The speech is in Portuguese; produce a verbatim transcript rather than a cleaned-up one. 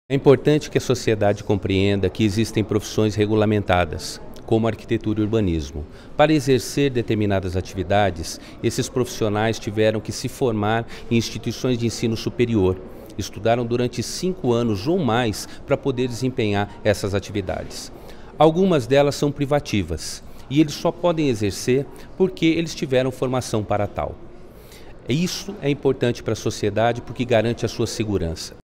É importante que a sociedade compreenda que existem profissões regulamentadas, como arquitetura e urbanismo. Para exercer determinadas atividades, esses profissionais tiveram que se formar em instituições de ensino superior. Estudaram durante cinco anos ou mais para poder desempenhar essas atividades. Algumas delas são privativas e eles só podem exercer porque eles tiveram formação para tal. Isso é importante para a sociedade porque garante a sua segurança.